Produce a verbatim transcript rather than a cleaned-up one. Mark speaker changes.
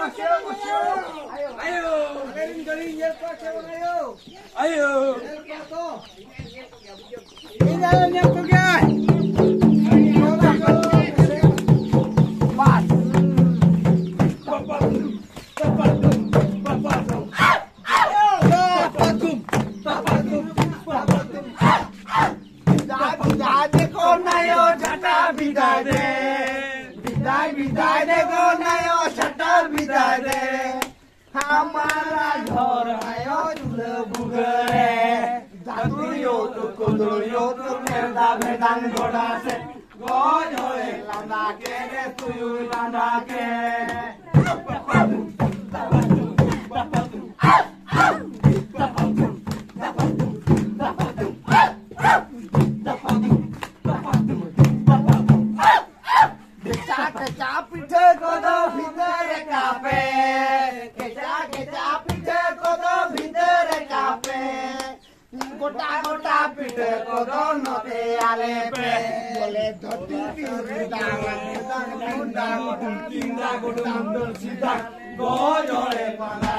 Speaker 1: Ayo. Galing-galing yan pa siya ayo. Ayo. Ini niya ko yan. Pas. Papatum. Papatum. Papatum. Papatum. Papatum. Papatum. Bidai देखो नयो छटा बिदाई दे बिदाई बिदाई देखो नयो छटा बिदाई दे हमारा घर आयो झूले बुगरे जातियो तो कुंदरियो तो मेरा भेदान घोड़ा से गोजोले लांदा के रे तुयु लांदा के पापातु पापातु पापातु पापातु गोटा गोटा पीठ को दोनों पे आले पे बोले धोती की गुंडा गुंडा गुंडा गुंडा गुंडा सीधा गोजोले पाला